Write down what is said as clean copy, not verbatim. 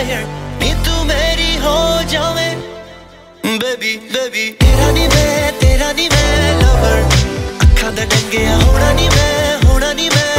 fire नी तू मेरी हो जावे बेबी बेबी तेरा नी मैं लवर अखां दा डंगिया होना नी मैं